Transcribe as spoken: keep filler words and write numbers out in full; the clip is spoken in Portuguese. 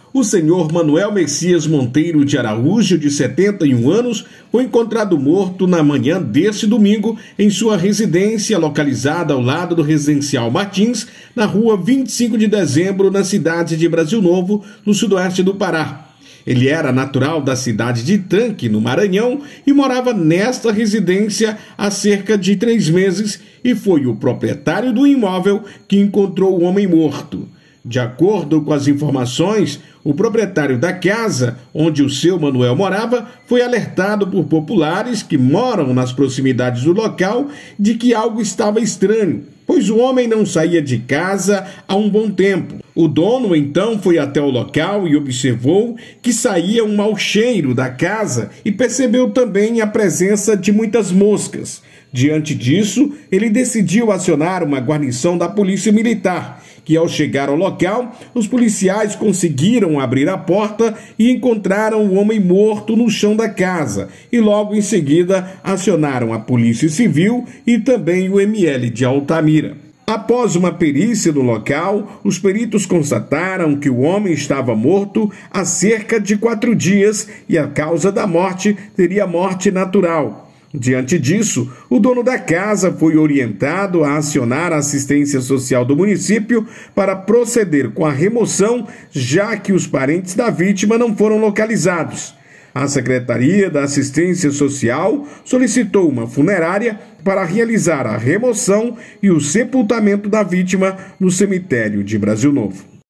O senhor Manuel Messias Monteiro de Araújo, de setenta e um anos, foi encontrado morto na manhã deste domingo em sua residência localizada ao lado do Residencial Martins, na rua vinte e cinco de dezembro, na cidade de Brasil Novo, no sudoeste do Pará. Ele era natural da cidade de Tanque, no Maranhão, e morava nesta residência há cerca de três meses e foi o proprietário do imóvel que encontrou o homem morto. De acordo com as informações, o proprietário da casa, onde o seu Manuel morava, foi alertado por populares que moram nas proximidades do local de que algo estava estranho, pois o homem não saía de casa há um bom tempo. O dono então foi até o local e observou que saía um mau cheiro da casa e percebeu também a presença de muitas moscas. Diante disso, ele decidiu acionar uma guarnição da Polícia Militar, que ao chegar ao local, os policiais conseguiram abrir a porta e encontraram o homem morto no chão da casa, e logo em seguida acionaram a Polícia Civil e também o M L de Altamira. Após uma perícia no local, os peritos constataram que o homem estava morto há cerca de quatro dias e a causa da morte seria morte natural. Diante disso, o dono da casa foi orientado a acionar a assistência social do município para proceder com a remoção, já que os parentes da vítima não foram localizados. A Secretaria da Assistência Social solicitou uma funerária para realizar a remoção e o sepultamento da vítima no cemitério de Brasil Novo.